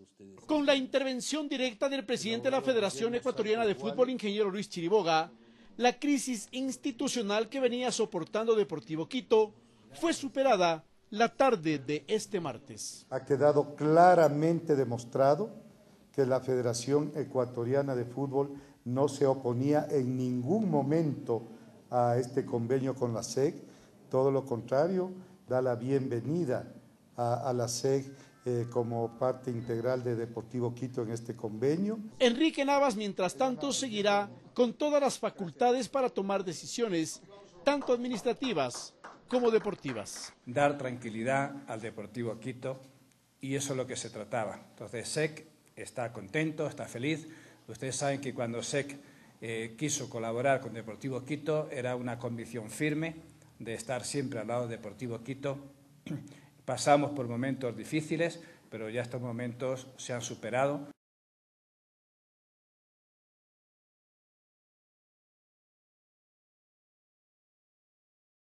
Con la intervención directa del presidente de la Federación Ecuatoriana de Fútbol, ingeniero Luis Chiriboga, la crisis institucional que venía soportando Deportivo Quito fue superada la tarde de este martes. Ha quedado claramente demostrado que la Federación Ecuatoriana de Fútbol no se oponía en ningún momento a este convenio con la SEC, todo lo contrario, da la bienvenida a la SEC como parte integral de Deportivo Quito en este convenio. Enrique Navas, mientras tanto, seguirá con todas las facultades para tomar decisiones, tanto administrativas como deportivas. Dar tranquilidad al Deportivo Quito, y eso es lo que se trataba. Entonces, SEC está contento, está feliz. Ustedes saben que cuando SEC quiso colaborar con Deportivo Quito era una convicción firme de estar siempre al lado de Deportivo Quito. Pasamos por momentos difíciles, pero ya estos momentos se han superado